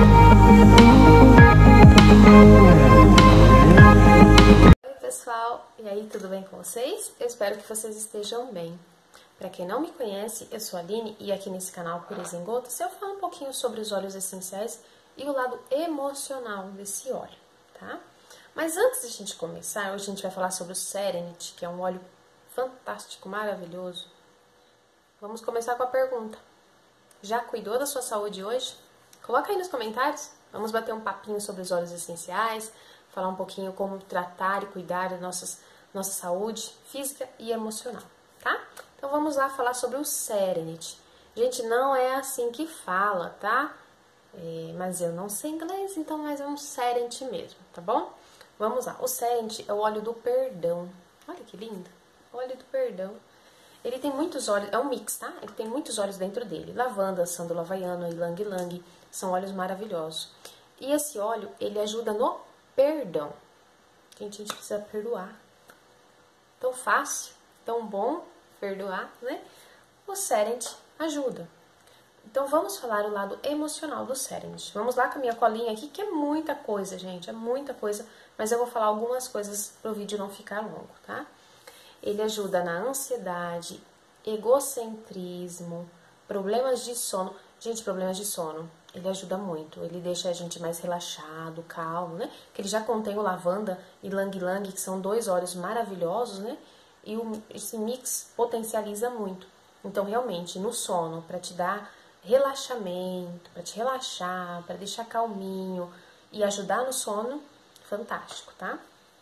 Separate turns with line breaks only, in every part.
Oi pessoal, e aí, tudo bem com vocês? Eu espero que vocês estejam bem. Para quem não me conhece, eu sou a Aline e aqui nesse canal Pureza em Gotas eu falo um pouquinho sobre os óleos essenciais e o lado emocional desse óleo, tá? Mas antes de a gente começar, hoje a gente vai falar sobre o Serenity, que é um óleo fantástico, maravilhoso. Vamos começar com a pergunta: já cuidou da sua saúde hoje? Coloca aí nos comentários, vamos bater um papinho sobre os óleos essenciais, falar um pouquinho como tratar e cuidar da nossa saúde física e emocional, tá? Então vamos lá falar sobre o Serenity. Gente, não é assim que fala, tá? Mas eu não sei inglês, então nós vamos Serenity mesmo, tá bom? Vamos lá, o Serenity é o óleo do perdão. Olha que lindo, óleo do perdão. Ele tem muitos óleos, é um mix, tá? Ele tem muitos óleos dentro dele. Lavanda, sândalo havaiano, ylang ylang, são óleos maravilhosos. E esse óleo, ele ajuda no perdão. Gente, a gente precisa perdoar. Tão fácil, tão bom perdoar, né? O Serenity ajuda. Então, vamos falar o lado emocional do Serenity. Vamos lá com a minha colinha aqui, que é muita coisa, gente. É muita coisa, mas eu vou falar algumas coisas para o vídeo não ficar longo, tá? Ele ajuda na ansiedade, egocentrismo, problemas de sono. Gente, problemas de sono, ele ajuda muito. Ele deixa a gente mais relaxado, calmo, né? Que ele já contém o lavanda e ylang ylang, que são dois óleos maravilhosos, né? E esse mix potencializa muito. Então, realmente, no sono, para te dar relaxamento, para te relaxar, para deixar calminho e ajudar no sono, fantástico, tá?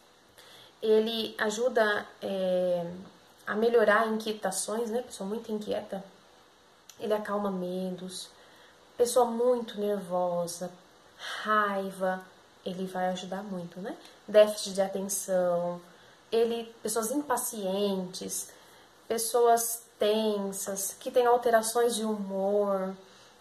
Ele ajuda a melhorar inquietações, né? Pessoa muito inquieta. Ele acalma medos. Pessoa muito nervosa, raiva, ele vai ajudar muito, né? Déficit de atenção, pessoas impacientes, pessoas tensas, que têm alterações de humor.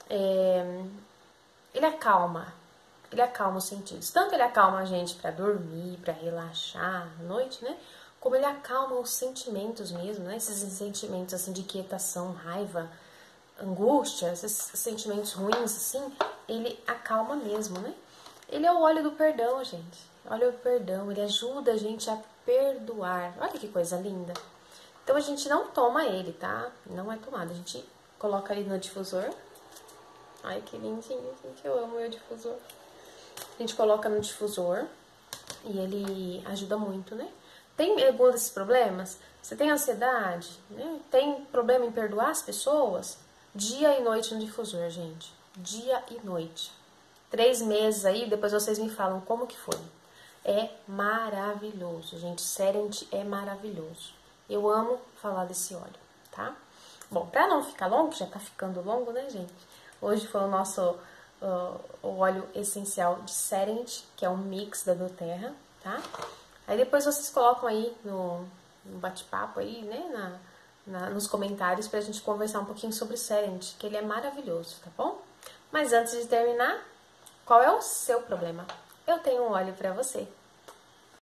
Ele acalma os sentidos. Tanto ele acalma a gente para dormir, para relaxar à noite, né? Como ele acalma os sentimentos mesmo, né? Esses sentimentos assim de inquietação, raiva, angústia, esses sentimentos ruins assim, ele acalma mesmo, né? Ele é o óleo do perdão, gente. Óleo do perdão, ele ajuda a gente a perdoar. Olha que coisa linda. Então a gente não toma ele, tá? Não é tomado, a gente coloca ele no difusor. Ai, que lindinho, gente, eu amo o meu difusor. A gente coloca no difusor e ele ajuda muito, né? Tem algum desses problemas? Você tem ansiedade, né? Tem problema em perdoar as pessoas? Dia e noite no difusor, gente. Dia e noite. 3 meses aí, depois vocês me falam como que foi. É maravilhoso, gente. Serenity é maravilhoso. Eu amo falar desse óleo, tá? Bom, pra não ficar longo, já tá ficando longo, né, gente? Hoje foi o nosso o óleo essencial de Serenity, que é um mix da doTERRA, tá? Aí depois vocês colocam aí no bate-papo aí, né, nos comentários pra gente conversar um pouquinho sobre o Serenity, que ele é maravilhoso, tá bom? Mas antes de terminar, qual é o seu problema? Eu tenho um óleo pra você.